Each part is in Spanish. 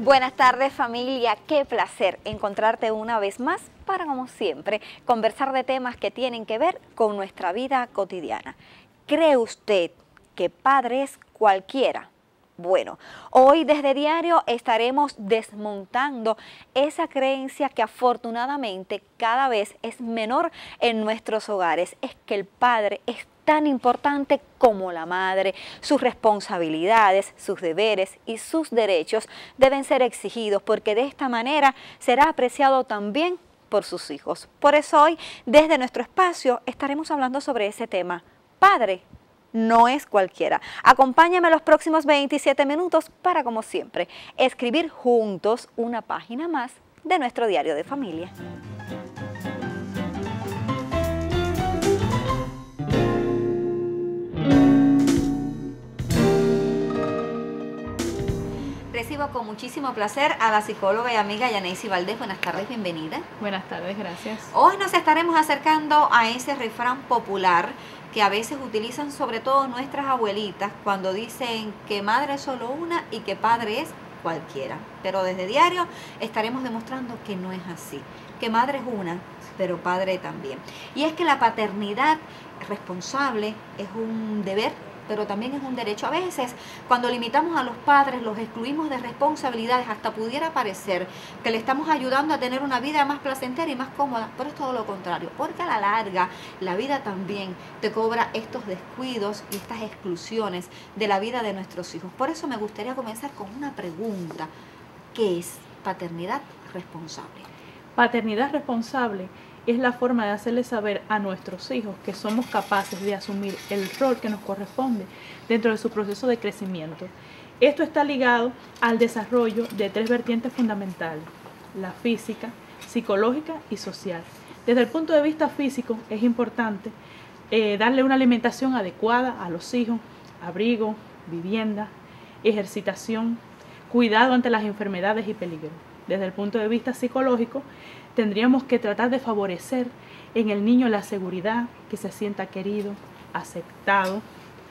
Buenas tardes, familia, qué placer encontrarte una vez más para, como siempre, conversar de temas que tienen que ver con nuestra vida cotidiana. ¿Cree usted que padre es cualquiera? Bueno, hoy desde Diario estaremos desmontando esa creencia que afortunadamente cada vez es menor en nuestros hogares. Es que el padre es tan importante como la madre. Sus responsabilidades, sus deberes y sus derechos deben ser exigidos porque de esta manera será apreciado también por sus hijos. Por eso hoy, desde nuestro espacio, estaremos hablando sobre ese tema. Padre no es cualquiera. Acompáñame los próximos 27 minutos para, como siempre, escribir juntos una página más de nuestro diario de familia. Recibo con muchísimo placer a la psicóloga y amiga Yaneisy Valdés. Buenas tardes, bienvenida. Buenas tardes, gracias. Hoy nos estaremos acercando a ese refrán popular que a veces utilizan sobre todo nuestras abuelitas cuando dicen que madre es solo una y que padre es cualquiera. Pero desde Diario estaremos demostrando que no es así, que madre es una, pero padre también. Y es que la paternidad responsable es un deber, pero también es un derecho. A veces, cuando limitamos a los padres, los excluimos de responsabilidades, hasta pudiera parecer que le estamos ayudando a tener una vida más placentera y más cómoda, pero es todo lo contrario, porque a la larga, la vida también te cobra estos descuidos y estas exclusiones de la vida de nuestros hijos. Por eso me gustaría comenzar con una pregunta: ¿qué es paternidad responsable? Paternidad responsable es la forma de hacerle saber a nuestros hijos que somos capaces de asumir el rol que nos corresponde dentro de su proceso de crecimiento. Esto está ligado al desarrollo de tres vertientes fundamentales: la física, psicológica y social. Desde el punto de vista físico es importante darle una alimentación adecuada a los hijos, abrigo, vivienda, ejercitación, cuidado ante las enfermedades y peligros. Desde el punto de vista psicológico, tendríamos que tratar de favorecer en el niño la seguridad, que se sienta querido, aceptado.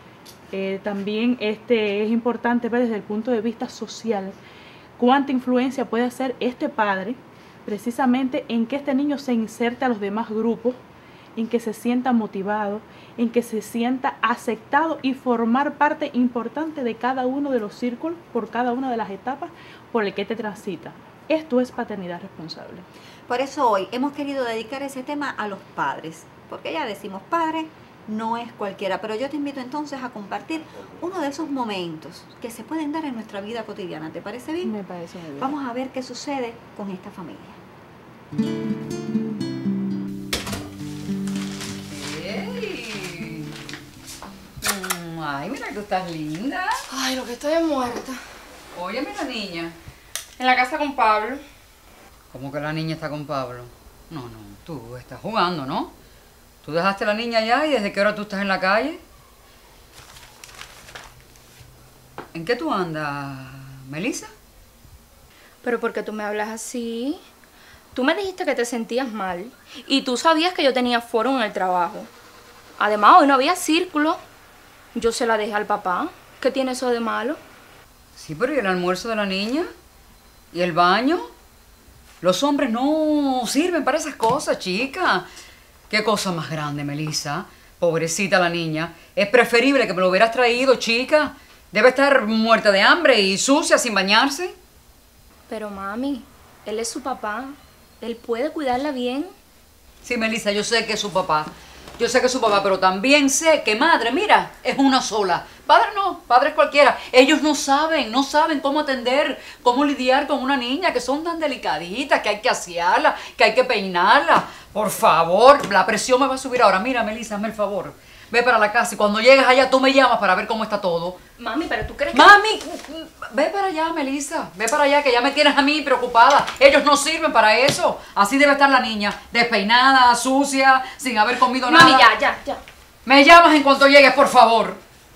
También es importante ver desde el punto de vista social cuánta influencia puede hacer este padre precisamente en que este niño se inserte a los demás grupos, en que se sienta motivado, en que se sienta aceptado y formar parte importante de cada uno de los círculos, por cada una de las etapas por el que te transita. Esto es paternidad responsable. Por eso hoy hemos querido dedicar ese tema a los padres, porque ya decimos padre no es cualquiera, pero yo te invito entonces a compartir uno de esos momentos que se pueden dar en nuestra vida cotidiana. ¿Te parece bien? Me parece muy bien. Vamos a ver qué sucede con esta familia. ¡Ey! Ay, mira que tú estás linda. Ay, lo que estoy es muerta. Óyeme, la niña. En la casa con Pablo. ¿Cómo que la niña está con Pablo? No, tú estás jugando, ¿no? ¿Tú dejaste a la niña allá y desde qué hora tú estás en la calle? ¿En qué tú andas, Melissa? ¿Pero por qué tú me hablas así? Tú me dijiste que te sentías mal y tú sabías que yo tenía foro en el trabajo. Además, hoy no había círculo. Yo se la dejé al papá. ¿Qué tiene eso de malo? Sí, pero ¿y el almuerzo de la niña? ¿Y el baño? Los hombres no sirven para esas cosas, chica. ¿Qué cosa más grande, Melissa? Pobrecita la niña. Es preferible que me lo hubieras traído, chica. Debe estar muerta de hambre y sucia sin bañarse. Pero mami, él es su papá. Él puede cuidarla bien. Sí, Melissa, yo sé que es su papá. Yo sé que es su papá, pero también sé que madre, mira, es una sola. Padre no, padre es cualquiera. Ellos no saben cómo atender, cómo lidiar con una niña, que son tan delicaditas, que hay que asearla, que hay que peinarla. Por favor, la presión me va a subir ahora. Mira, Melissa, hazme el favor. Ve para la casa y cuando llegues allá tú me llamas para ver cómo está todo. Mami, pero tú crees que... Mami, ve para allá, Melissa. Ve para allá, que ya me tienes a mí preocupada. Ellos no sirven para eso. Así debe estar la niña, despeinada, sucia, sin haber comido nada. Mami, ya. Me llamas en cuanto llegues, por favor.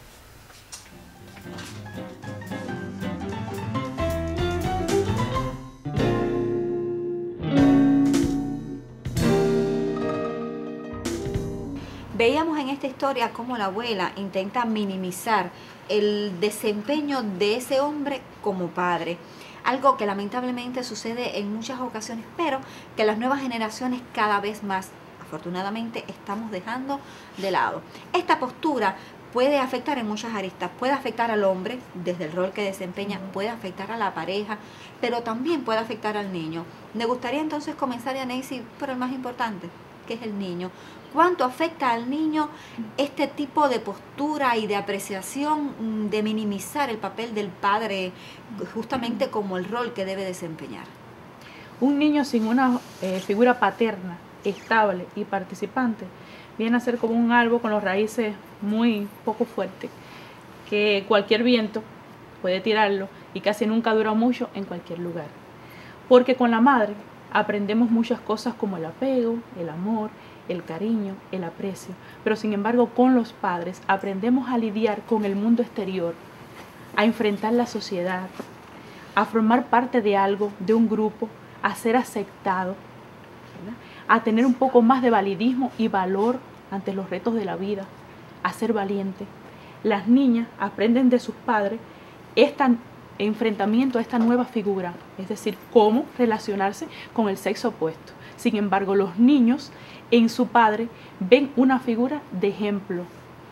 Veíamos en esta historia cómo la abuela intenta minimizar el desempeño de ese hombre como padre. algo que lamentablemente sucede en muchas ocasiones, pero que las nuevas generaciones cada vez más, afortunadamente, estamos dejando de lado. Esta postura puede afectar en muchas aristas, puede afectar al hombre desde el rol que desempeña, puede afectar a la pareja, pero también puede afectar al niño. Me gustaría entonces comenzar, Yanesi, por el más importante, que es el niño. ¿Cuánto afecta al niño este tipo de postura y de apreciación de minimizar el papel del padre justamente como el rol que debe desempeñar? Un niño sin una figura paterna, estable y participante, viene a ser como un árbol con las raíces muy poco fuertes, que cualquier viento puede tirarlo y casi nunca dura mucho en cualquier lugar. Porque con la madre aprendemos muchas cosas como el apego, el amor, el cariño, el aprecio, pero sin embargo con los padres aprendemos a lidiar con el mundo exterior, a enfrentar la sociedad, a formar parte de algo, de un grupo, a ser aceptado, ¿verdad? A tener un poco más de validismo y valor ante los retos de la vida, a ser valiente. Las niñas aprenden de sus padres este enfrentamiento a esta nueva figura, es decir, cómo relacionarse con el sexo opuesto. Sin embargo, los niños en su padre ven una figura de ejemplo,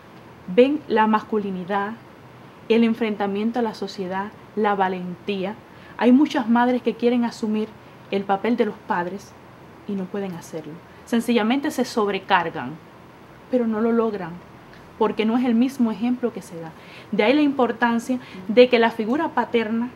ven la masculinidad, el enfrentamiento a la sociedad, la valentía. Hay muchas madres que quieren asumir el papel de los padres y no pueden hacerlo. Sencillamente se sobrecargan, pero no lo logran, porque no es el mismo ejemplo que se da. De ahí la importancia de que la figura paterna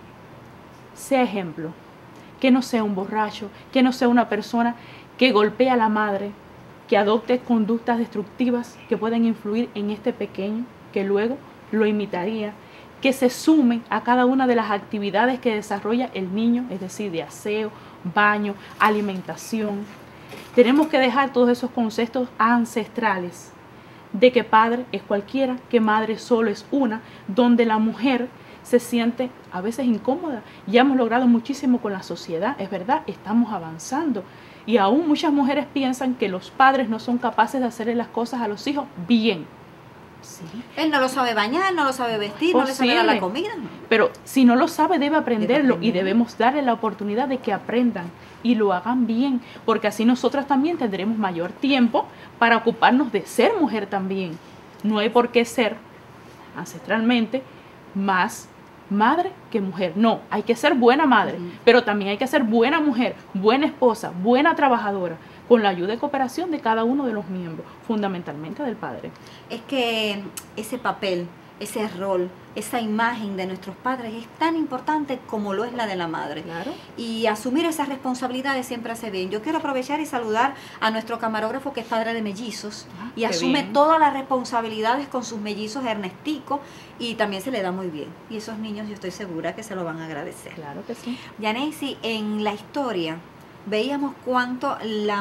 sea ejemplo, que no sea un borracho, que no sea una persona que golpea a la madre, que adopte conductas destructivas que pueden influir en este pequeño, que luego lo imitaría, que se sume a cada una de las actividades que desarrolla el niño, es decir, de aseo, baño, alimentación. Tenemos que dejar todos esos conceptos ancestrales de que padre es cualquiera, que madre solo es una, donde la mujer se siente a veces incómoda. Ya hemos logrado muchísimo con la sociedad, es verdad, estamos avanzando. Y aún muchas mujeres piensan que los padres no son capaces de hacerle las cosas a los hijos bien. Sí. Él no lo sabe bañar, no lo sabe vestir, no le sabe dar la comida. Pero si no lo sabe, debe aprenderlo y debemos darle la oportunidad de que aprendan y lo hagan bien, porque así nosotras también tendremos mayor tiempo para ocuparnos de ser mujer también. No hay por qué ser ancestralmente más madre que mujer. No, hay que ser buena madre, pero también hay que ser buena mujer, buena esposa, buena trabajadora, con la ayuda y cooperación de cada uno de los miembros, fundamentalmente del padre. Es que ese papel, ese rol, esa imagen de nuestros padres es tan importante como lo es la de la madre. Claro. Y asumir esas responsabilidades siempre hace bien. Yo quiero aprovechar y saludar a nuestro camarógrafo que es padre de mellizos y asume todas las responsabilidades con sus mellizos Ernestico y también se le da muy bien. Y esos niños yo estoy segura que se lo van a agradecer. Claro que sí. Yanesi, en la historia veíamos cuánto la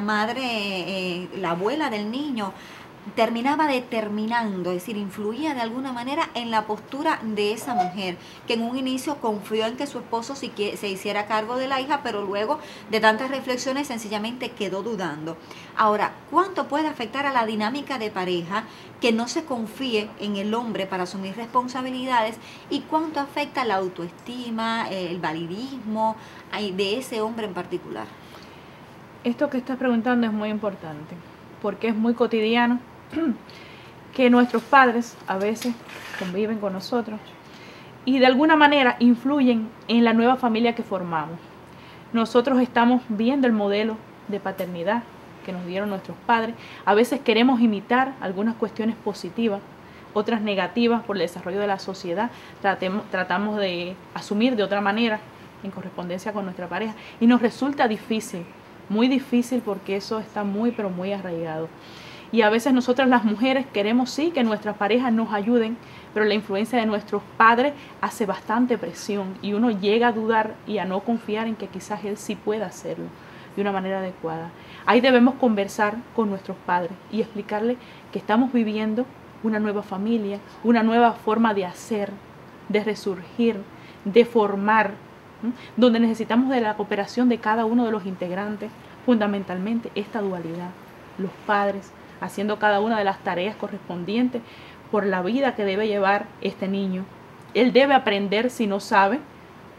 madre, la abuela del niño, terminaba determinando, es decir, influía de alguna manera en la postura de esa mujer, que en un inicio confió en que su esposo se hiciera cargo de la hija, pero luego de tantas reflexiones sencillamente quedó dudando. Ahora, ¿cuánto puede afectar a la dinámica de pareja que no se confíe en el hombre para asumir responsabilidades y cuánto afecta la autoestima, el validismo de ese hombre en particular? Esto que estás preguntando es muy importante, porque es muy cotidiano que nuestros padres a veces conviven con nosotros y de alguna manera influyen en la nueva familia que formamos. Nosotros estamos viendo el modelo de paternidad que nos dieron nuestros padres. A veces queremos imitar algunas cuestiones positivas, otras negativas por el desarrollo de la sociedad. Tratamos de asumir de otra manera en correspondencia con nuestra pareja y nos resulta difícil, muy difícil, porque eso está muy pero muy arraigado. Y a veces nosotras las mujeres queremos sí que nuestras parejas nos ayuden, pero la influencia de nuestros padres hace bastante presión y uno llega a dudar y a no confiar en que quizás él sí pueda hacerlo de una manera adecuada. Ahí debemos conversar con nuestros padres y explicarles que estamos viviendo una nueva familia, una nueva forma de hacer, de resurgir, de formar, donde necesitamos de la cooperación de cada uno de los integrantes, fundamentalmente esta dualidad, los padres haciendo cada una de las tareas correspondientes por la vida que debe llevar este niño. Él debe aprender, si no sabe,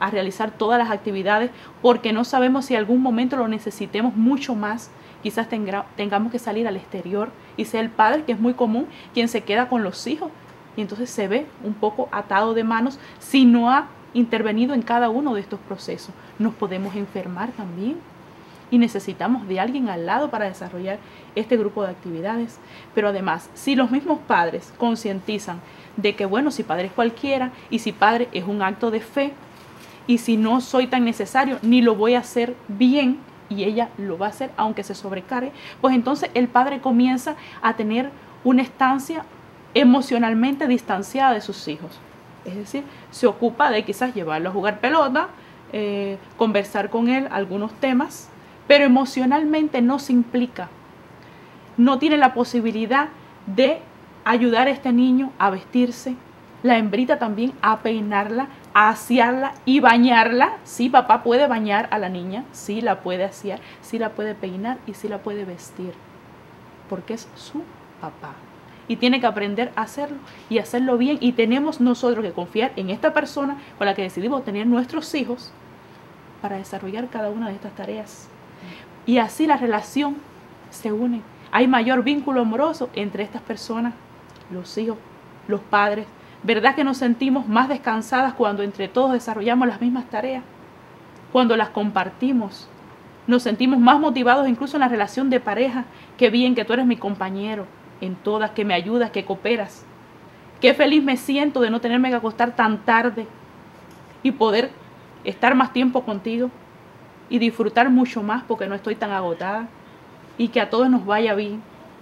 a realizar todas las actividades porque no sabemos si en algún momento lo necesitemos mucho más. Quizás tengamos que salir al exterior y sea el padre, que es muy común, quien se queda con los hijos. Y entonces se ve un poco atado de manos si no ha intervenido en cada uno de estos procesos. Nos podemos enfermar también y necesitamos de alguien al lado para desarrollar este grupo de actividades. Pero además, si los mismos padres concientizan de que, bueno, si padre es cualquiera y si padre es un acto de fe y si no soy tan necesario ni lo voy a hacer bien y ella lo va a hacer aunque se sobrecargue, pues entonces el padre comienza a tener una estancia emocionalmente distanciada de sus hijos. Es decir, se ocupa de quizás llevarlo a jugar pelota, conversar con él algunos temas, pero emocionalmente no se implica. No tiene la posibilidad de ayudar a este niño a vestirse, la hembrita también a peinarla, a asearla y bañarla. Sí, papá puede bañar a la niña, sí la puede asear, sí la puede peinar y sí la puede vestir, porque es su papá. Y tiene que aprender a hacerlo y hacerlo bien. Y tenemos nosotros que confiar en esta persona con la que decidimos tener nuestros hijos para desarrollar cada una de estas tareas. Y así la relación se une. Hay mayor vínculo amoroso entre estas personas, los hijos, los padres. ¿Verdad que nos sentimos más descansadas cuando entre todos desarrollamos las mismas tareas? Cuando las compartimos. Nos sentimos más motivados incluso en la relación de pareja. Qué bien que tú eres mi compañero en todas, que me ayudas, que cooperas. Qué feliz me siento de no tenerme que acostar tan tarde y poder estar más tiempo contigo y disfrutar mucho más porque no estoy tan agotada y que a todos nos vaya bien.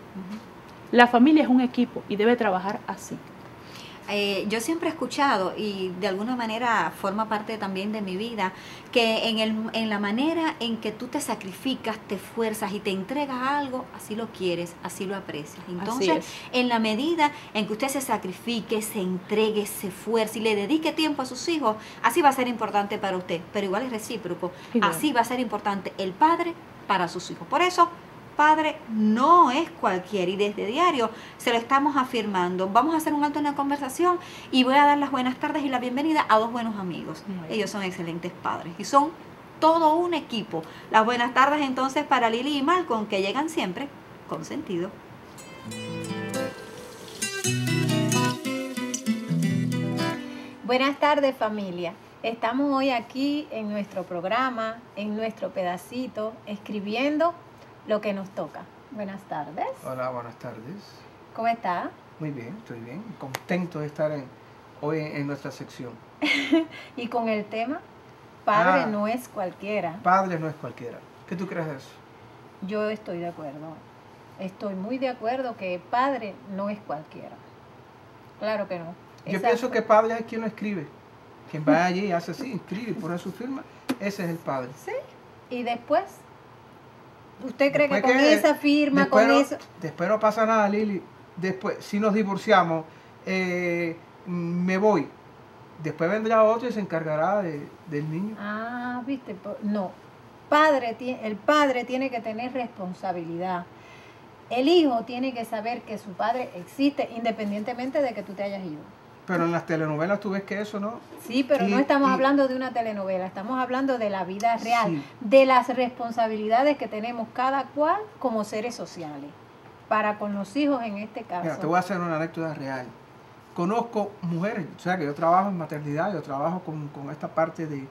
La familia es un equipo y debe trabajar así. Yo siempre he escuchado, y de alguna manera forma parte también de mi vida, que en la manera en que tú te sacrificas, te esfuerzas y te entregas a algo, así lo quieres, así lo aprecias. Entonces, en la medida en que usted se sacrifique, se entregue, se esfuerce y le dedique tiempo a sus hijos, así va a ser importante para usted, pero igual es recíproco. Así va a ser importante el padre para sus hijos. Por eso, padre no es cualquiera y desde diario se lo estamos afirmando. Vamos a hacer un alto en la conversación y voy a dar las buenas tardes y la bienvenida a dos buenos amigos. Ellos son excelentes padres y son todo un equipo. Las buenas tardes entonces para Lili y Malcolm, que llegan siempre con sentido. Buenas tardes, familia. Estamos hoy aquí en nuestro programa, en nuestro pedacito, escribiendo lo que nos toca. Buenas tardes. Hola, buenas tardes. ¿Cómo está? Muy bien, estoy bien. Contento de estar hoy en nuestra sección. Y con el tema, padre no es cualquiera. Padre no es cualquiera. ¿Qué tú crees de eso? Yo estoy de acuerdo. Estoy muy de acuerdo que padre no es cualquiera. Claro que no. Yo pienso que padre es quien lo escribe. Quien va allí y hace así, escribe y pone su firma. Ese es el padre. Sí. Y después, ¿usted cree que con esa firma, con eso? Después no pasa nada, Lili. Después, si nos divorciamos, me voy. Después vendrá otro y se encargará del niño. Ah, viste, no. El padre tiene que tener responsabilidad. El hijo tiene que saber que su padre existe independientemente de que tú te hayas ido. Pero en las telenovelas tú ves que eso no... Sí, pero no estamos hablando de una telenovela, estamos hablando de la vida real, de las responsabilidades que tenemos cada cual como seres sociales, para con los hijos en este caso. Mira, te voy a hacer una anécdota real. Conozco mujeres, o sea que yo trabajo en maternidad, yo trabajo con esta parte de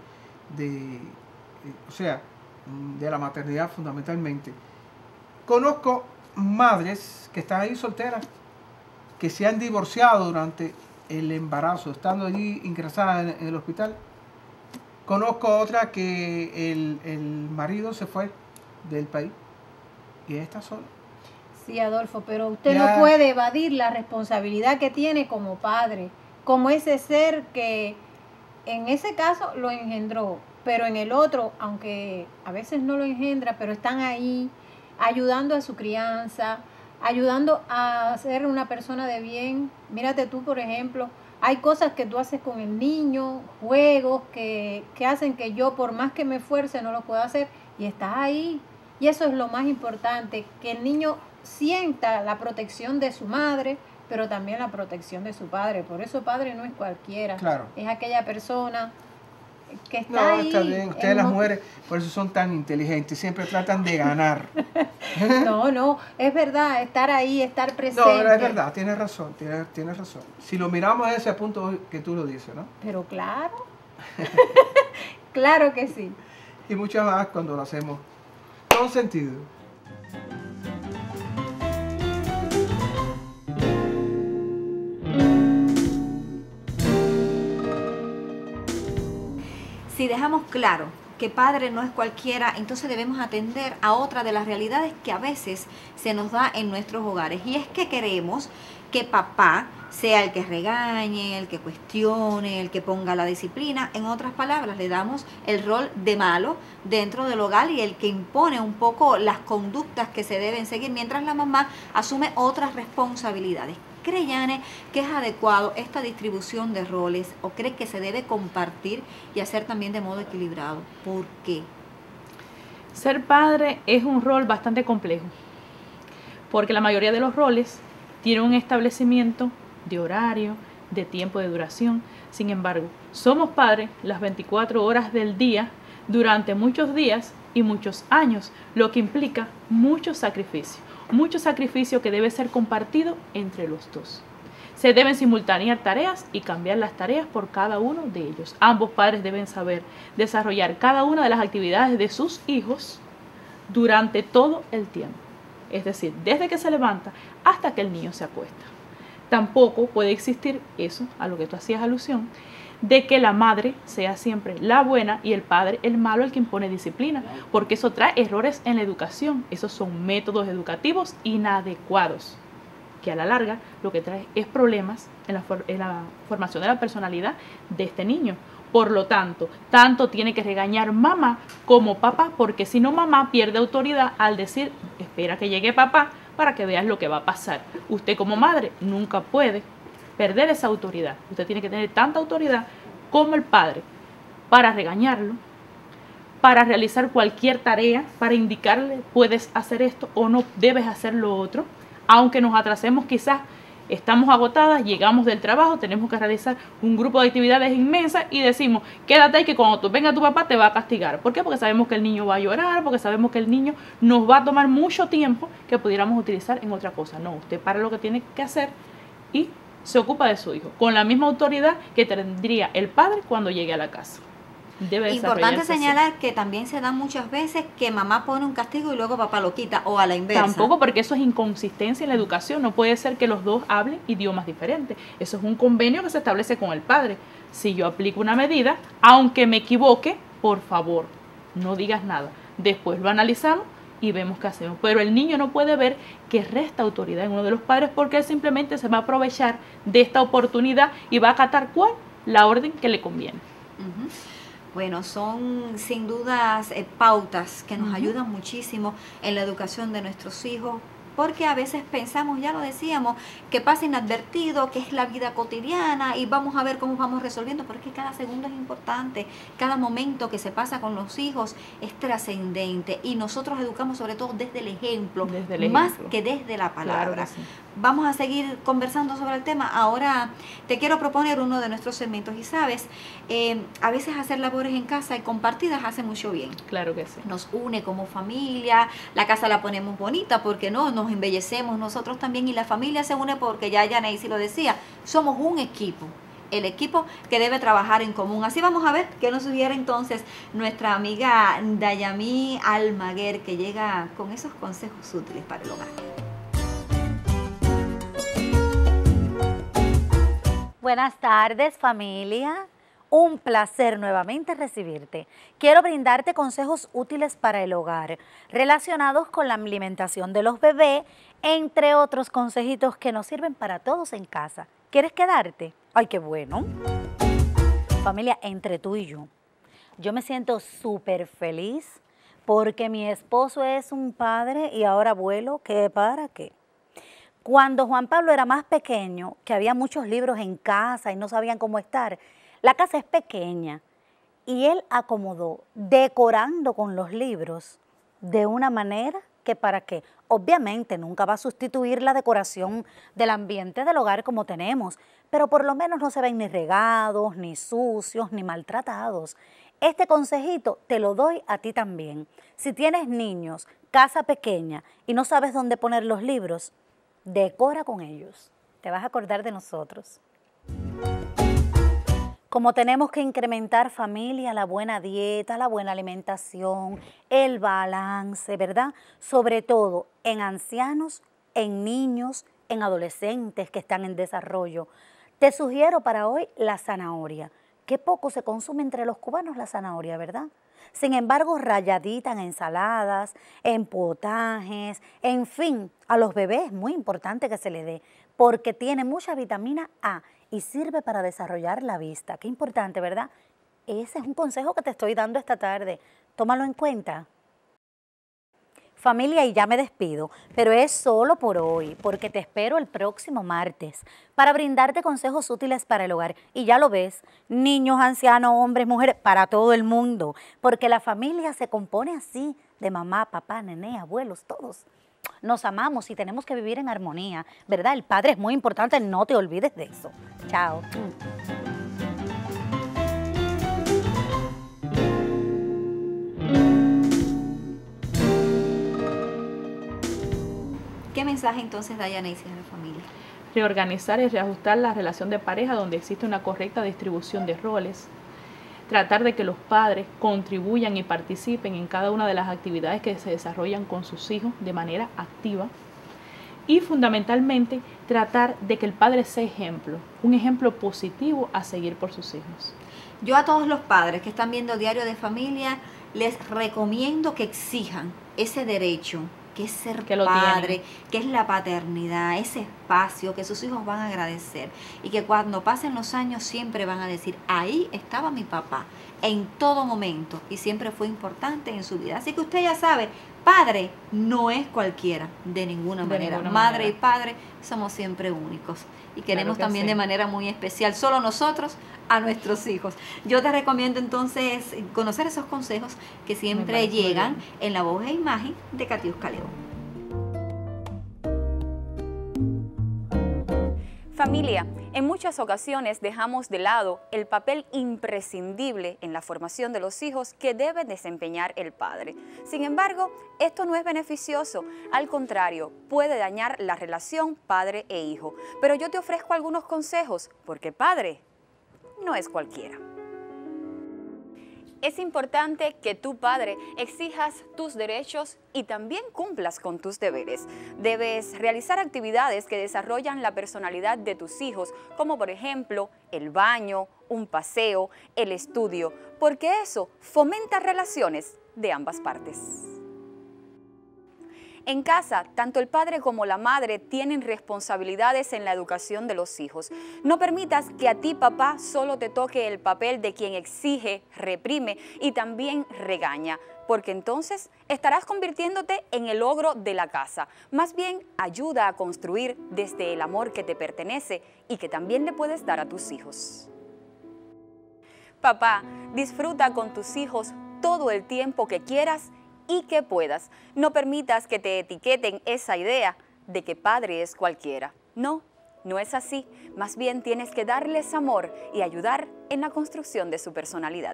la maternidad fundamentalmente. Conozco madres que están ahí solteras, que se han divorciado durante el embarazo, estando allí ingresada en el hospital. Conozco otra que el marido se fue del país y ella está sola. Sí, Adolfo, pero usted no puede evadir la responsabilidad que tiene como padre, como ese ser que en ese caso lo engendró, pero en el otro, aunque a veces no lo engendra, pero están ahí ayudando a su crianza, ayudando a ser una persona de bien. Mírate tú, por ejemplo, hay cosas que tú haces con el niño, juegos que hacen que yo, por más que me esfuerce, no lo pueda hacer, y estás ahí. Y eso es lo más importante, que el niño sienta la protección de su madre, pero también la protección de su padre. Por eso padre no es cualquiera. Claro. Es aquella persona que está No, ahí. está bien. Ustedes las mujeres, por eso son tan inteligentes, siempre tratan de ganar. No, es verdad, estar ahí, estar presente. No, es verdad, tienes razón, tienes razón. Si lo miramos a ese punto que tú lo dices, ¿no? Pero claro, claro que sí. Y mucho más cuando lo hacemos con sentido. Si dejamos claro que padre no es cualquiera, entonces debemos atender a otra de las realidades que a veces se nos da en nuestros hogares. Y es que queremos que papá sea el que regañe, el que cuestione, el que ponga la disciplina. En otras palabras, le damos el rol de malo dentro del hogar y el que impone un poco las conductas que se deben seguir, mientras la mamá asume otras responsabilidades. ¿Cree Yane que es adecuado esta distribución de roles o cree que se debe compartir y hacer también de modo equilibrado? ¿Por qué? Ser padre es un rol bastante complejo, porque la mayoría de los roles tienen un establecimiento de horario, de tiempo de duración. Sin embargo, somos padres las 24 horas del día, durante muchos días y muchos años, lo que implica mucho sacrificio que debe ser compartido entre los dos. Se deben simultanear tareas y cambiar las tareas por cada uno de ellos. Ambos padres deben saber desarrollar cada una de las actividades de sus hijos durante todo el tiempo. Es decir, desde que se levanta hasta que el niño se acuesta. Tampoco puede existir eso, a lo que tú hacías alusión, de que la madre sea siempre la buena y el padre el malo, el que impone disciplina, porque eso trae errores en la educación. Esos son métodos educativos inadecuados, que a la larga lo que trae es problemas en la formación de la personalidad de este niño. Por lo tanto tiene que regañar mamá como papá, porque si no mamá pierde autoridad al decir, espera que llegue papá para que veas lo que va a pasar. Usted como madre nunca puede perder esa autoridad. Usted tiene que tener tanta autoridad como el padre para regañarlo, para realizar cualquier tarea, para indicarle puedes hacer esto o no debes hacer lo otro. Aunque nos atrasemos, quizás estamos agotadas, llegamos del trabajo, tenemos que realizar un grupo de actividades inmensas y decimos, quédate ahí que cuando venga tu papá te va a castigar. ¿Por qué? Porque sabemos que el niño va a llorar, porque sabemos que el niño nos va a tomar mucho tiempo que pudiéramos utilizar en otra cosa. No, usted para lo que tiene que hacer y se ocupa de su hijo, con la misma autoridad que tendría el padre cuando llegue a la casa. Debe Importante señalar que también se da muchas veces que mamá pone un castigo y luego papá lo quita, o a la inversa. Tampoco, porque eso es inconsistencia en la educación. No puede ser que los dos hablen idiomas diferentes. Eso es un convenio que se establece con el padre. Si yo aplico una medida, aunque me equivoque, por favor, no digas nada. Después lo analizamos y vemos qué hacemos. Pero el niño no puede ver que resta autoridad en uno de los padres, porque él simplemente se va a aprovechar de esta oportunidad y va a acatar ¿cuál? La orden que le conviene. Bueno, son sin dudas pautas que nos ayudan muchísimo en la educación de nuestros hijos, porque a veces pensamos, ya lo decíamos, que pasa inadvertido, que es la vida cotidiana y vamos a ver cómo vamos resolviendo, pero es que cada segundo es importante, cada momento que se pasa con los hijos es trascendente y nosotros educamos sobre todo desde el ejemplo, más que desde la palabra. Claro que sí. Vamos a seguir conversando sobre el tema. Ahora te quiero proponer uno de nuestros segmentos y sabes, a veces hacer labores en casa y compartidas hace mucho bien. Claro que sí. Nos une como familia, la casa la ponemos bonita porque no, nos embellecemos nosotros también y la familia se une porque ya Yaneisi lo decía, somos un equipo. El equipo que debe trabajar en común. Así vamos a ver qué nos sugiere entonces nuestra amiga Dayami Almaguer, que llega con esos consejos útiles para el hogar. Buenas tardes, familia. Un placer nuevamente recibirte. Quiero brindarte consejos útiles para el hogar, relacionados con la alimentación de los bebés, entre otros consejitos que nos sirven para todos en casa. ¿Quieres quedarte? ¡Ay, qué bueno! Familia, entre tú y yo me siento súper feliz porque mi esposo es un padre y ahora abuelo, ¿qué para qué? Cuando Juan Pablo era más pequeño, que había muchos libros en casa y no sabían cómo estar, la casa es pequeña y él acomodó, decorando con los libros de una manera que para qué. Obviamente nunca va a sustituir la decoración del ambiente del hogar como tenemos, pero por lo menos no se ven ni regados, ni sucios, ni maltratados. Este consejito te lo doy a ti también. Si tienes niños, casa pequeña y no sabes dónde poner los libros, decora con ellos. Te vas a acordar de nosotros. Como tenemos que incrementar, familia, la buena dieta, la buena alimentación, el balance, ¿verdad? Sobre todo en ancianos, en niños, en adolescentes que están en desarrollo. Te sugiero para hoy la zanahoria. Qué poco se consume entre los cubanos la zanahoria, ¿verdad? Sin embargo, rayadita en ensaladas, en potajes, en fin, a los bebés es muy importante que se le dé porque tiene mucha vitamina A y sirve para desarrollar la vista. Qué importante, ¿verdad? Ese es un consejo que te estoy dando esta tarde. Tómalo en cuenta. Familia, y ya me despido, pero es solo por hoy, porque te espero el próximo martes para brindarte consejos útiles para el hogar. Y ya lo ves, niños, ancianos, hombres, mujeres, para todo el mundo, porque la familia se compone así, de mamá, papá, nené, abuelos, todos. Nos amamos y tenemos que vivir en armonía, ¿verdad? El padre es muy importante, no te olvides de eso. Chao. ¿Qué mensaje entonces da Yaneisy a la familia? Reorganizar y reajustar la relación de pareja donde existe una correcta distribución de roles. Tratar de que los padres contribuyan y participen en cada una de las actividades que se desarrollan con sus hijos de manera activa. Y fundamentalmente tratar de que el padre sea ejemplo, un ejemplo positivo a seguir por sus hijos. Yo a todos los padres que están viendo Diario de Familia les recomiendo que exijan ese derecho que es ser padre, que es la paternidad, ese espacio que sus hijos van a agradecer y que cuando pasen los años siempre van a decir, ahí estaba mi papá en todo momento y siempre fue importante en su vida. Así que usted ya sabe, padre no es cualquiera, de ninguna manera. Madre y padre somos siempre únicos y queremos también de manera muy especial, solo nosotros, a nuestros hijos. Yo te recomiendo entonces conocer esos consejos que siempre llegan en la voz e imagen de Katiuska León. Familia, en muchas ocasiones dejamos de lado el papel imprescindible en la formación de los hijos que debe desempeñar el padre. Sin embargo, esto no es beneficioso, al contrario, puede dañar la relación padre e hijo. Pero yo te ofrezco algunos consejos, porque padre no es cualquiera. Es importante que tu padre exijas tus derechos y también cumplas con tus deberes. Debes realizar actividades que desarrollan la personalidad de tus hijos, como por ejemplo el baño, un paseo, el estudio, porque eso fomenta relaciones de ambas partes. En casa, tanto el padre como la madre tienen responsabilidades en la educación de los hijos. No permitas que a ti, papá, solo te toque el papel de quien exige, reprime y también regaña, porque entonces estarás convirtiéndote en el ogro de la casa. Más bien, ayuda a construir desde el amor que te pertenece y que también le puedes dar a tus hijos. Papá, disfruta con tus hijos todo el tiempo que quieras y que puedas. No permitas que te etiqueten esa idea de que padre es cualquiera. No, no es así. Más bien tienes que darles amor y ayudar en la construcción de su personalidad.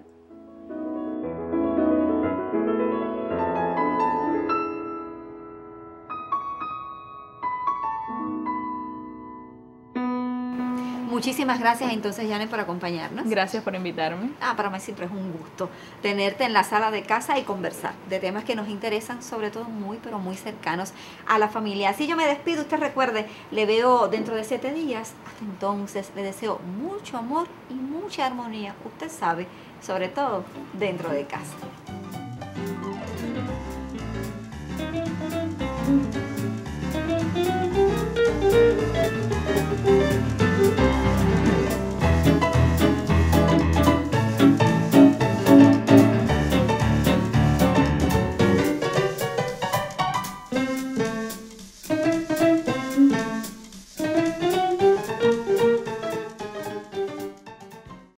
Muchísimas gracias entonces, Janet, por acompañarnos. Gracias por invitarme. Para mí siempre es un gusto tenerte en la sala de casa y conversar de temas que nos interesan, sobre todo muy, pero muy cercanos a la familia. Así yo me despido, usted recuerde, le veo dentro de 7 días. Hasta entonces le deseo mucho amor y mucha armonía, usted sabe, sobre todo dentro de casa.